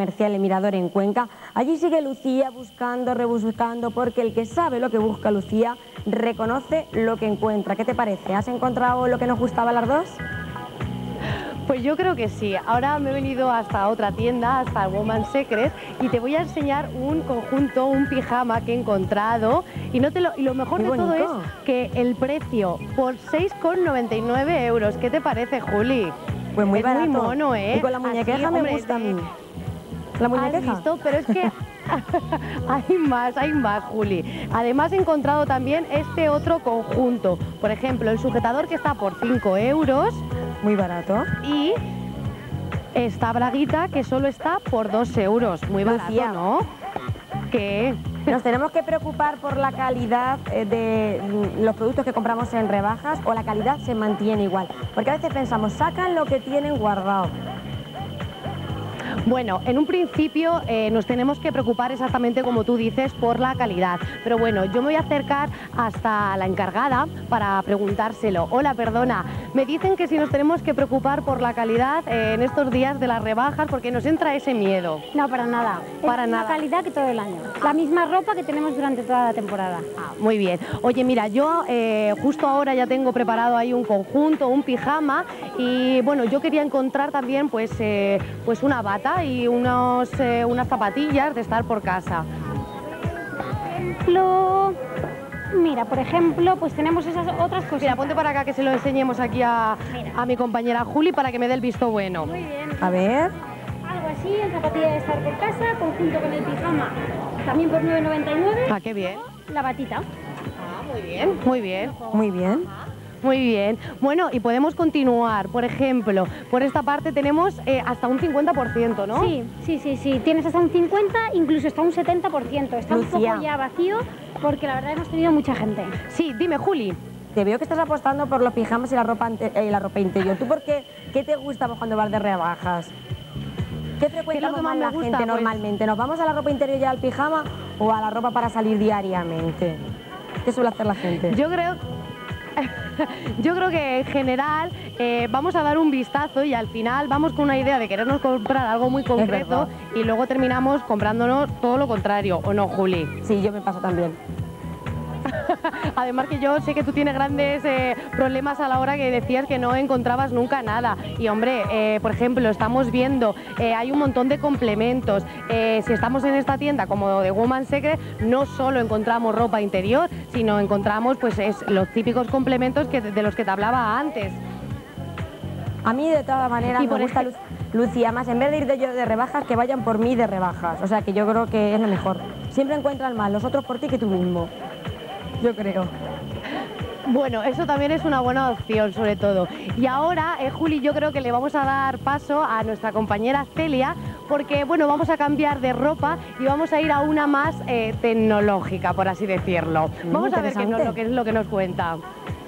comercial El Mirador en Cuenca. Allí sigue Lucía buscando, rebuscando, porque el que sabe lo que busca Lucía reconoce lo que encuentra. ¿Qué te parece? ¿Has encontrado lo que nos gustaba a las dos? Pues yo creo que sí. Ahora me he venido hasta otra tienda, hasta Woman's Secret, y te voy a enseñar un conjunto, un pijama que he encontrado. Y lo mejor de todo es que el precio por 6,99 euros. ¿Qué te parece, Juli? Pues muy barato. Muy mono, ¿eh? Y con la muñequeja me gusta a mí. ¿La muñequeja? ¿Has visto? Pero es que hay más, Juli. Además he encontrado también este otro conjunto. Por ejemplo, el sujetador que está por 5 euros. Muy barato. Y esta braguita que solo está por 2 euros. Muy barato, Lucía, ¿no? ¿Qué? ¿Nos tenemos que preocupar por la calidad de los productos que compramos en rebajas o la calidad se mantiene igual? Porque a veces pensamos, sacan lo que tienen guardado. Bueno, en un principio nos tenemos que preocupar exactamente como tú dices por la calidad, pero bueno, yo me voy a acercar hasta la encargada para preguntárselo. Hola, perdona, me dicen que si nos tenemos que preocupar por la calidad en estos días de las rebajas porque nos entra ese miedo. No, para nada. Para nada. La calidad que todo el año. La misma ropa que tenemos durante toda la temporada. Muy bien. Oye, mira, yo justo ahora ya tengo preparado ahí un conjunto, un pijama y bueno, yo quería encontrar también pues una bata y unas zapatillas de estar por casa. Mira, por ejemplo, pues tenemos esas otras cosas. Mira, ponte para acá que se lo enseñemos aquí a mi compañera Juli para que me dé el visto bueno. Muy bien. A ver. Algo así, en zapatilla de estar por casa, conjunto con el pijama, también por 9,99. Ah, qué bien. La batita. Ah, muy bien, muy bien. Muy bien. Muy bien. Bueno, y podemos continuar. Por ejemplo, por esta parte tenemos hasta un 50%, ¿no? Sí. Tienes hasta un 50%, incluso hasta un 70%. Está un poco ya vacío porque la verdad hemos tenido mucha gente. Sí, dime, Juli. Te veo que estás apostando por los pijamas y la ropa interior. ¿Tú por qué? ¿Qué te gusta cuando vas de rebajas? ¿Qué frecuentamos más la gente normalmente? ¿Nos vamos a la ropa interior y al pijama o a la ropa para salir diariamente? ¿Qué suele hacer la gente? Yo creo que en general vamos a dar un vistazo y al final vamos con una idea de querernos comprar algo muy concreto y luego terminamos comprándonos todo lo contrario, ¿o no, Juli? Sí, yo me paso también. Además que yo sé que tú tienes grandes problemas a la hora que decías que no encontrabas nunca nada. Y hombre, por ejemplo, estamos viendo, hay un montón de complementos. Si estamos en esta tienda como de Woman's Secret, no solo encontramos ropa interior, sino encontramos pues los típicos complementos de los que te hablaba antes. A mí de todas maneras me gusta Lucía, más en vez de ir yo de rebajas, que vayan por mí de rebajas. O sea que yo creo que es lo mejor. Siempre encuentran más los otros por ti que tú mismo. Yo creo. Bueno, eso también es una buena opción, sobre todo. Y ahora, Juli, yo creo que le vamos a dar paso a nuestra compañera Celia, porque, bueno, vamos a cambiar de ropa y vamos a ir a una más tecnológica, por así decirlo. Vamos a ver qué es lo que nos cuenta.